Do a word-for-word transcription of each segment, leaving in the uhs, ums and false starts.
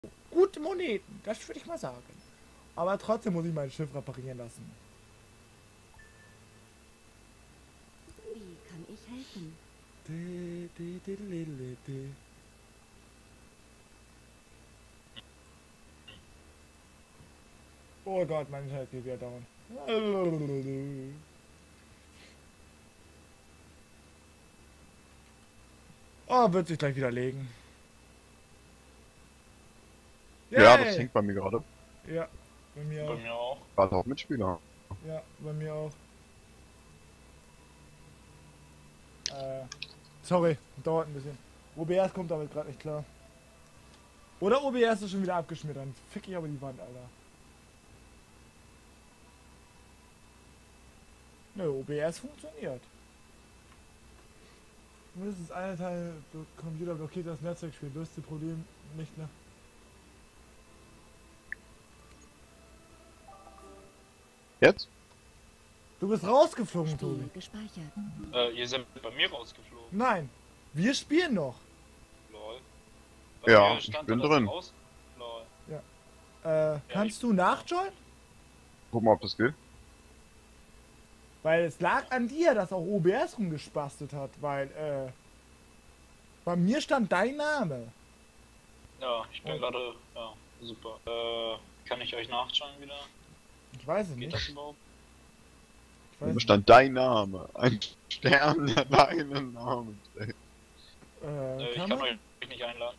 gute Moneten, das würde ich mal sagen. Aber trotzdem muss ich mein Schiff reparieren lassen. Wie kann ich helfen? Di, di, di, di, di, di. Oh Gott, mein Internet geht wieder down. Oh, wird sich gleich wieder legen. Ja, das Yay! hängt bei mir gerade. Ja, bei mir Bei auch. mir auch. Gerade auch Mitspieler. Ja, bei mir auch. Äh, sorry, dauert ein bisschen. O B S kommt damit gerade nicht klar. Oder O B S ist schon wieder abgeschmiert, dann fick ich aber die Wand, Alter. Nö, O B S funktioniert. Mindestens eine Teil Computer blockiert das Netzwerkspiel. Löst das Problem nicht, ne? Jetzt? Du bist rausgeflogen, Spiel Tobi. gespeichert. Äh, ihr seid bei mir rausgeflogen. Nein, wir spielen noch. Lol. Bei Ja, mir ich stand bin da, dass ihr drin. Raus... Lol. Äh, kannst du nachjoinen? Guck mal, ob das geht. Weil es lag an dir, dass auch O B S rumgespastet hat, weil, äh, bei mir stand dein Name. Ja, ich bin Oh. gerade... Ja, super. Äh, kann ich euch nachschauen wieder? Ich weiß es Geht nicht. das überhaupt? Ich weiß Da nicht. stand dein Name. Ein Stern, der deinen Namen trägt. Äh, Äh, ich kann kann man? euch nicht einladen.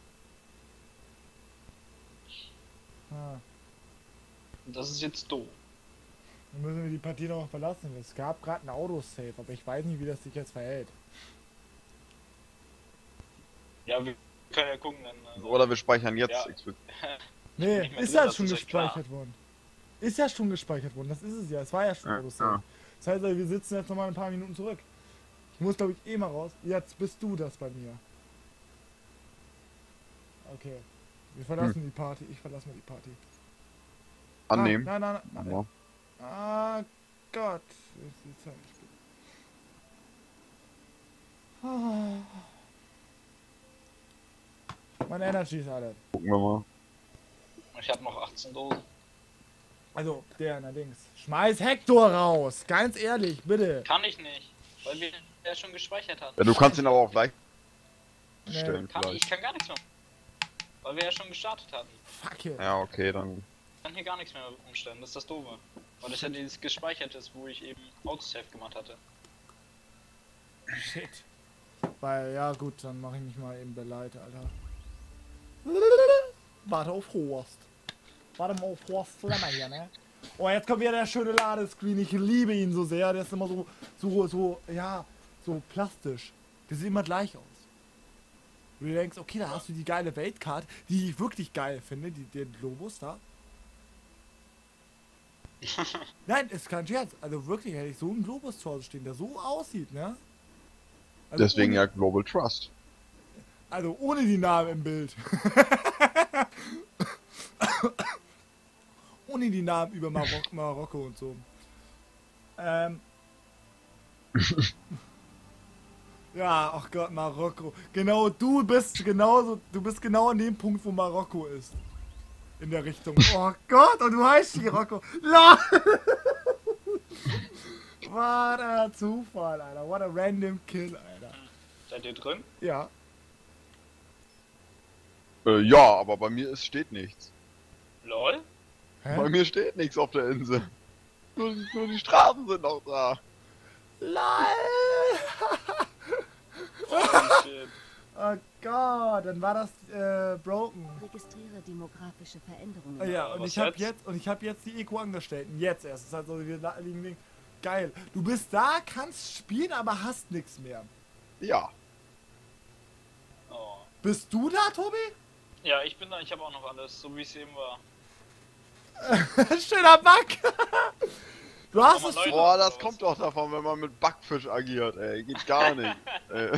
Ah, Das ist jetzt doof. dann müssen wir die Partie noch verlassen. Es gab gerade ein Autosave, aber ich weiß nicht, wie das sich jetzt verhält. Ja, wir können ja gucken dann. Also, Oder wir speichern jetzt. Ja. explizit. Nee, nicht mehr ist drin, ja das schon ist euch klar. gespeichert worden. Ist ja schon gespeichert worden, das ist es ja. Es war ja schon Ja, Autosave. ja. Das heißt, wir sitzen jetzt nochmal ein paar Minuten zurück. Ich muss, glaube ich, eh mal raus. Jetzt bist du das bei mir. Okay. Wir verlassen die Party. Ich verlasse mal die Party. Annehmen. Ah, nein, nein, nein. Ja. Ah, Gott. Ist die Zeit gespielt. Ah. Mein Energy ist alle. Gucken wir mal. Ich habe noch achtzehn Dosen. Also, der allerdings. Schmeiß Hector raus. Ganz ehrlich, bitte. Kann ich nicht, weil wir ja schon gespeichert hatten. Ja, du kannst ihn aber auch leicht Nee. stellen Kann, ich vielleicht. kann gar nichts mehr. Weil wir ja schon gestartet hatten. Fuck it. Ja, okay, dann. Ich kann hier gar nichts mehr umstellen, das ist das Doofe. Weil das ja dieses gespeichert ist, wo ich eben Autosave gemacht hatte. Shit. Weil, ja gut, dann mache ich mich mal eben bereit, Alter. Warte auf Horst. Warte mal auf Horst Flemmer hier, ne? Oh, jetzt kommt wieder der schöne Ladescreen. Ich liebe ihn so sehr. Der ist immer so, so, so, ja, so plastisch. Der sieht immer gleich aus. Und du denkst, okay, da hast du die geile Weltkarte, die ich wirklich geil finde, die, den Globus da. Nein, ist kein Scherz. Also wirklich hätte ich so einen Globus zu Hause stehen, der so aussieht, ne? Also Deswegen ohne, ja Global Trust. Also ohne die Namen im Bild. Ohne die Namen über Marok Marokko und so. Ähm. Ja, ach Gott, Marokko. Genau, du bist genauso, du bist genau an dem Punkt, wo Marokko ist. In der Richtung. Oh Gott, und du heißt Marokko. LOL! What a Zufall, Alter. What a random kill, Alter. Seid ihr drin? Ja. Äh, ja, aber bei mir ist, steht nichts. LOL? Hä? Bei mir steht nichts auf der Insel. Nur, nur die Straßen sind noch da. LOL! Oh, shit. Oh Gott, dann war das äh, broken. Registriere demografische Veränderungen. Ah ja, Ja, und was ich habe jetzt? jetzt und ich habe jetzt die Eco-Angestellten. Jetzt erst. Das heißt also, wir la- liegen liegen. Geil. Du bist da, kannst spielen, aber hast nichts mehr. Ja. Oh. Bist du da, Tobi? Ja, ich bin da, ich habe auch noch alles, so wie es eben war. Schöner Bug. Du hast Aber es. Leute- Boah, das kommt doch davon, wenn man mit Backfisch agiert, ey. Geht gar nicht. äh,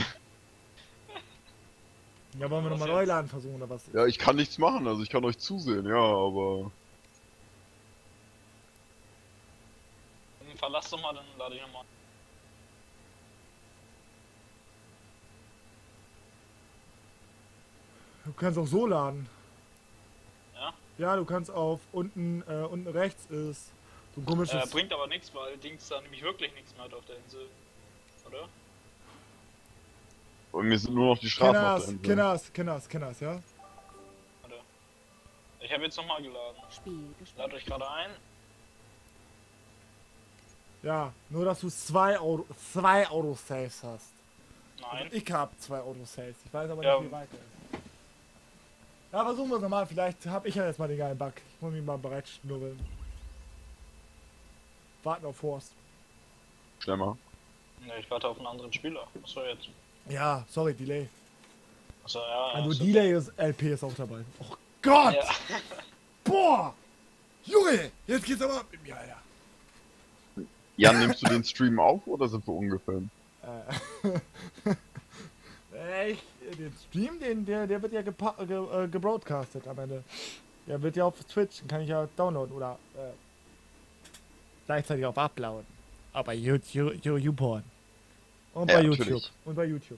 Ja, wollen wir Was nochmal jetzt? neu laden versuchen oder was? ja, ich kann nichts machen, also ich kann euch zusehen, ja, aber. Dann verlass doch mal, dann lade ich nochmal. Du kannst auch so laden. Ja, du kannst auf unten, äh, unten rechts ist so ein komisches... Äh, bringt aber nichts, weil Dings da nämlich wirklich nichts mehr hat auf der Insel. Oder? Und mir sind nur noch die Straßen auf Kenners, der Insel. Kenners, Kenners, Kenners, ja? Oder? Ich habe jetzt nochmal geladen. Spiel Lad gespeichert. euch gerade ein. Ja, nur dass du zwei Auto, zwei Autosaves hast. Nein. Also ich hab zwei Autosaves. Ich weiß aber Ja. nicht, wie weiter ist. Ja, versuchen wir es nochmal. Vielleicht habe ich ja jetzt mal den geilen Bug. Ich muss mich mal bereitschnurren. Warten auf Horst. Schnell mal. Ne, ich warte auf einen anderen Spieler. Achso, jetzt. Ja, sorry, Delay. Achso, ja. Also ist Delay ist L P ist auch dabei. Oh Gott! Ja. Boah! Junge! Jetzt geht's aber ab mit mir, Alter. Jan, nimmst du den Stream auf oder sind wir ungefilmt? Äh, äh, ich, den Stream, den, der, der wird ja gepa- ge, äh, gebroadcastet am Ende. Der wird ja auf Twitch, den kann ich ja downloaden oder äh, gleichzeitig auf uploaden. Aber bei YouTube, YouPorn. Und Ja, bei natürlich. YouTube. Und bei YouTube.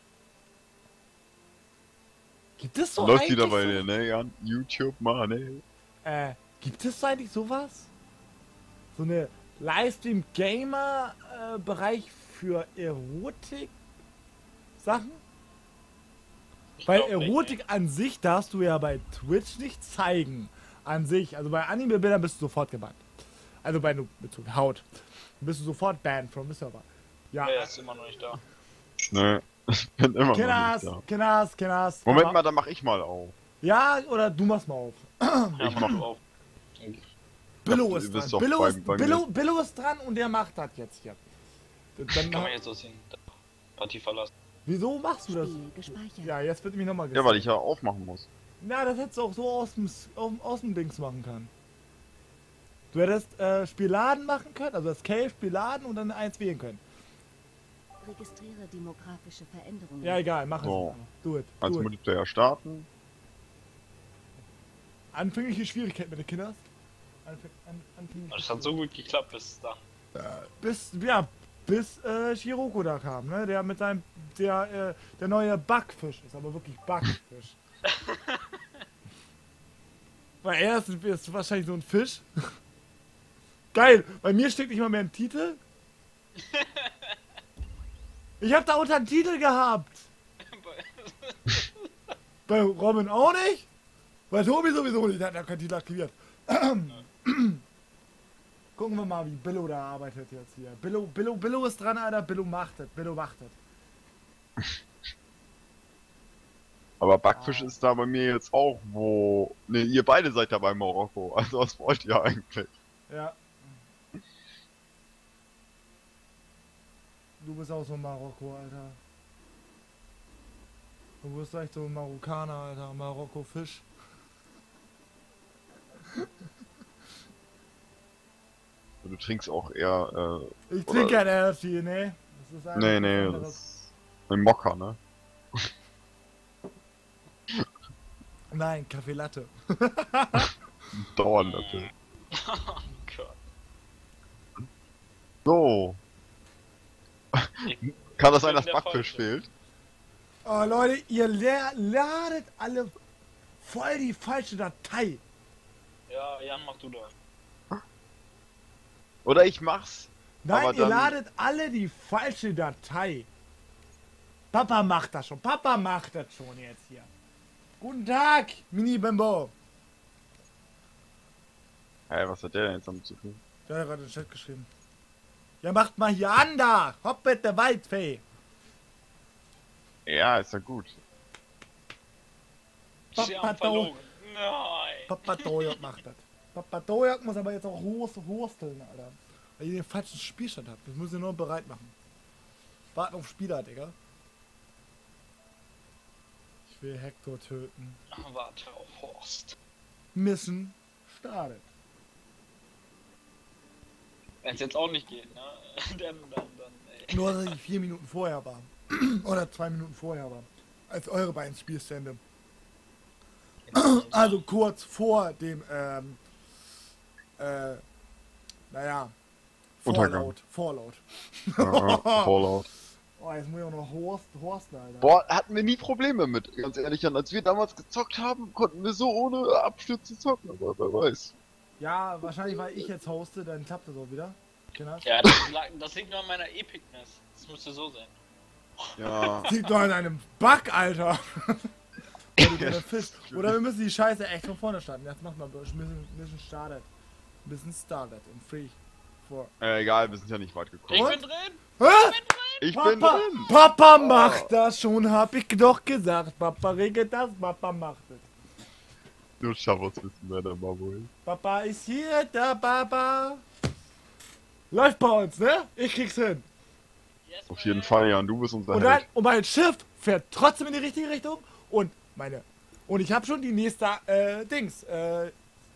Gibt es so Läuft eigentlich wieder bei so, dir, ne, Jan? YouTube, Mann, ey. äh, gibt es so eigentlich sowas? So eine Livestream-Gamer-Bereich für Erotik-Sachen? Ich Weil glaub nicht, Erotik an sich darfst du ja bei Twitch nicht zeigen. An sich. Also bei Anime-Bildern bist du sofort gebannt. Also bei nur Bezug Haut. Bist du sofort banned from the server. Ja. nee. Er ist immer noch nicht da. Ne, ich bin immer noch Kinas, nicht da. Kinas, Kinas. Moment mal, dann mach ich mal auf. Ja, oder du machst mal auf. Ja, Ich mach mach- auf. Billo Ihr ist wisst dran. doch, Billo bei- ist, bei mir- Billo, Billo ist dran und der macht das jetzt hier. Dann, Kann man jetzt so sehen. Partie verlassen. wieso machst du das? Spiel gespeichert. Ja, jetzt wird mich nochmal Ja, weil ich ja aufmachen muss. Na, das hättest du auch so aus dem, aus, aus dem Dings machen können. Du hättest äh, Spielladen machen können, also das Cave, Spielladen und dann eins wählen können. Registriere demografische Veränderungen. Ja, egal, mach es. So. einfach. Do it. Als Do it. Multiplayer starten. Anfängliche Schwierigkeit mit den Kindern. Anfäng, an, anfängliche Das hat so gut geklappt bis da. bis, ja, bis äh, Shiroko da kam, ne? Der mit seinem, der, äh, der neue Backfisch ist, aber wirklich Backfisch. Weil er ist, ist wahrscheinlich so ein Fisch. Geil, bei mir steht nicht mal mehr ein Titel. Ich hab da unter einen Titel gehabt. Bei Robin auch nicht? Bei Tobi sowieso nicht, der hat ja keinen Titel aktiviert. Gucken wir mal, wie Billo da arbeitet jetzt hier. Billo, Billo, Billo ist dran, Alter. Billo macht es. Billo macht es. Aber Backfisch Ah. ist da bei mir jetzt auch, wo... Ne, ihr beide seid ja bei Marokko. Also was wollt ihr eigentlich? Ja. Du bist auch so ein Marokko, Alter. Du bist echt so ein Marokkaner, Alter. Marokko-Fisch. Du trinkst auch eher, äh... Ich trinke Oder- kein Energy, ne? Das ist Nee, einfach nee, was anderes. das ist ein Mokka, ne? Nein, Kaffee Latte. Dauerlöffel. Oh Gott. So. Ich- Kann das sein, bin dass der Backfisch Falsche. fehlt? Oh, Leute, ihr la- ladet alle voll die falsche Datei. Ja, Jan, mach du da. Oder ich mach's. Nein, Aber ihr dann- ladet alle die falsche Datei. Papa macht das schon. Papa macht das schon jetzt hier. Guten Tag, Mini Bimbo. Hey, was hat der denn jetzt damit zu tun? Der hat gerade in den Chat geschrieben. Ja, macht mal hier an da. Hoppet der Waldfee. Ja, ist ja gut. Sie haben Papa verloren. Nein. Papa Dojak macht das. Papa Dojak muss aber jetzt auch host- hosteln, Alter. Weil ihr den falschen Spielstand habt. Das müsst ihr nur bereit machen. Warten auf Spieler, Digga. Ich will Hector töten. Warte auf Horst. Mission startet. Wenn es jetzt auch nicht geht, ne? Dann, dann, dann, ey. Nur, dass ich vier Minuten vorher war. Oder zwei Minuten vorher war. Als eure beiden Spielstände. Also kurz vor dem, ähm, äh, naja, Untergang. Fallout. Fallout. Ja, Fallout. Oh, jetzt muss ich auch noch Horst, Horsten, Alter. Boah, hatten wir nie Probleme mit, ganz ehrlich. Jan. Als wir damals gezockt haben, konnten wir so ohne Abstürze zocken, aber wer weiß. Ja, wahrscheinlich, weil ich jetzt hoste, dann klappt das auch wieder. Genau. Ja, das, lag- das liegt nur an meiner Epicness. Das müsste so sein. Ja. Das liegt doch in einem Bug, Alter. Weil du gerne fischst. Oder wir müssen die Scheiße echt von vorne starten. Jetzt machen wir ein bisschen, bisschen startet. Ein bisschen startet in drei, vier. Äh, egal, wir sind ja nicht weit Ich gekommen. bin drin! Hä? Ich bin Papa, drin! Papa macht das schon, hab ich doch gesagt. Papa regelt das, Papa macht es. Nur Schavos wissen, wer da mal wohl ist. Papa ist hier, der Papa. Läuft bei uns, ne? Ich krieg's hin. Yes, Auf jeden man. Fall, Jan, du bist unser Und, dann, Held. und mein Schiff fährt trotzdem in die richtige Richtung. Und meine. Und ich habe schon die nächste, äh, Dings, äh.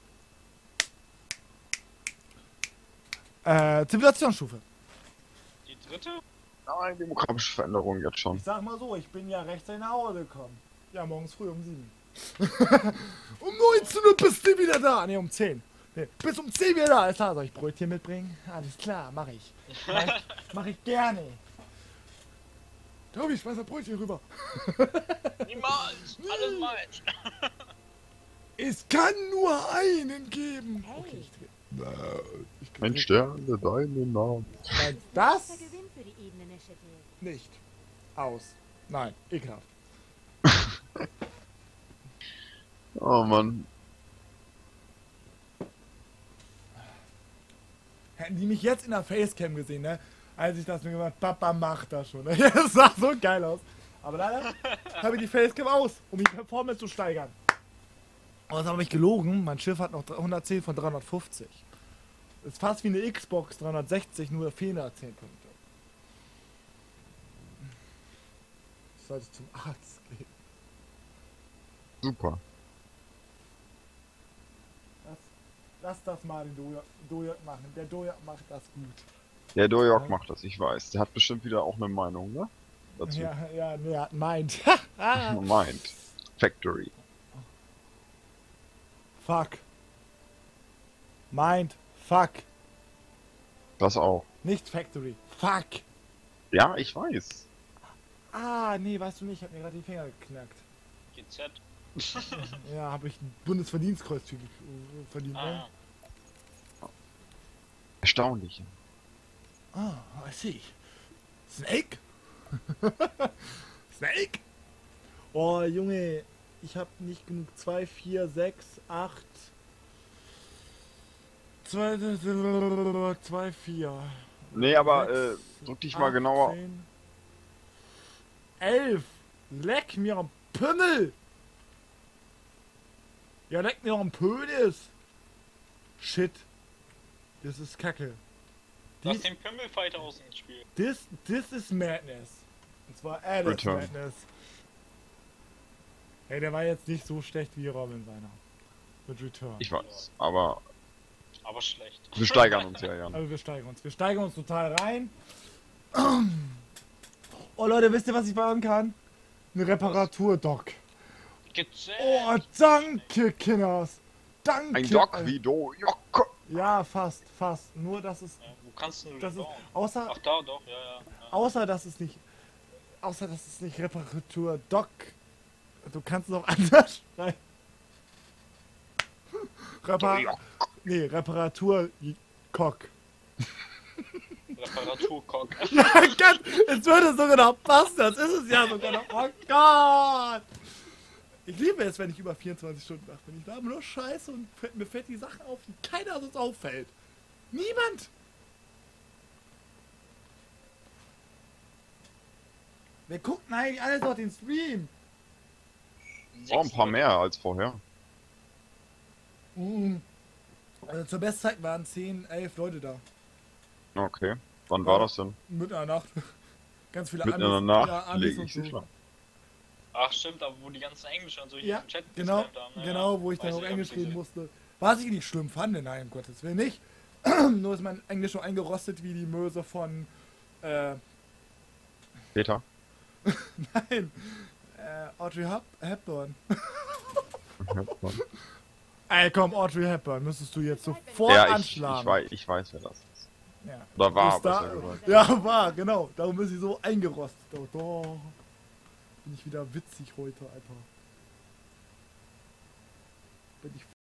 Äh, Zivilisationsstufe. Die dritte? Nein, demografische Veränderung jetzt schon. Ich sag mal so, ich bin ja rechtzeitig nach Hause gekommen. Ja, morgens früh um sieben. um neunzehn Uhr bist du wieder da. Ne, um zehn. Nee, bis um zehn wieder da. Alles klar, soll ich Brötchen mitbringen? Alles klar, mach ich. Mach ich, mach ich gerne. Tobi, schmeiß das Brötchen rüber. Niemals! Alles meins! Es kann nur einen geben. Okay, ich dreh. Ich Ein Sterne, deinen Namen. Nein, das Der Gewinn für die Ebene Initiative. nicht. Aus. Nein, ekelhaft. Oh Mann. Hätten die mich jetzt in der Facecam gesehen, ne? Als ich das mir gemacht habe, Papa macht das schon. Ne? Das sah so geil aus. Aber leider habe ich die Facecam aus, um die Performance zu steigern. Und das habe ich gelogen. Mein Schiff hat noch hundertzehn von dreihundertfünfzig. Ist fast wie eine Xbox dreihundertsechzig, nur fehlen da zehn Punkte. Ich sollte zum Arzt gehen. Super. Lass, lass das mal den Dojak, Dojak machen. Der Dojak macht das gut. Der Dojok macht das, ich weiß. Der hat bestimmt wieder auch eine Meinung, ne? Dazu. Ja, ja, nee, er hat meint. Mind. Factory. Fuck. Mind. Fuck. Das auch. Nicht Factory. Fuck. Ja, ich weiß. Ah, nee, weißt du nicht, ich hab mir gerade die Finger geknackt. G Z. Ja, habe ich ein Bundesverdienstkreuz für äh, verdient, ne? Ah, Erstaunlich. Ah, I see. Snake? Snake? Oh, Junge, ich hab nicht genug. zwei, vier, sechs, acht. zwei, vier. Nee, aber äh, sechs, drück dich mal acht, genauer. zehn, elf. Leck mir am Pimmel. Ja, leck mir am Pönis. Shit. Das ist Kacke. lass Dies, den Pimmelfighter aus dem Spiel. this, this is madness. Und zwar Alice Return. Madness. Hey, der war jetzt nicht so schlecht wie Robin seiner. Mit Return. Ich weiß. Aber Aber schlecht. wir steigern uns ja, Jan. Also wir steigern uns. Wir steigern uns total rein. Oh Leute, wisst ihr, was ich bauen kann? Eine Reparatur-Dock. G Z. Oh, danke, Kinders. Danke. Ein Dock Alter. wie Dojok. Ja, fast, fast. Nur, dass es... Ja, wo kannst du Das das ist, bauen? außer, Ach, da, doch, ja, ja. ja. außer, dass es nicht... Außer, dass es nicht Reparatur-Dock... Du kannst es auch anders schreiben. Repar... Dojok. Nee, Reparatur-Cock. Reparaturkock. Ja, ganz, es würde sogar noch passen, das ist es ja sogar noch. Oh Gott! Ich liebe es, wenn ich über vierundzwanzig Stunden wach bin. Ich habe nur Scheiße und fällt- mir fällt die Sachen auf, die keiner sonst auffällt. Niemand! Wer guckt denn eigentlich alles auf den Stream? Oh, ein paar mehr als vorher. Mhm. Also zur Bestzeit waren zehn, elf Leute da. Okay. Wann war das denn? Mitten in der Nacht. Ganz viele Mitten in der Amis- Nacht ja, Amis lege und ich sie so. schlafen. Ach, stimmt, aber wo die ganzen Englischen und so hier Ja, im Chat genau, gespammt haben. Ja, genau, wo ich dann weiß auch nicht, hab Englisch ich reden gesehen. musste. Was ich nicht schlimm fand, nein, um Gottes Willen nicht. Nur ist mein Englisch so eingerostet wie die Möse von, äh, Peter? nein, äh, Audrey Hep Hepburn. Ey, komm, Audrey Hepburn, müsstest du jetzt sofort Ja, ich, anschlagen. ich, weiß, ich weiß, wer das ist. Ja. Oder war, Ist da, besser gesagt. ja, war, genau. Darum ist sie so eingerostet. Oh, doch. Bin ich wieder witzig heute, Alter. Bin ich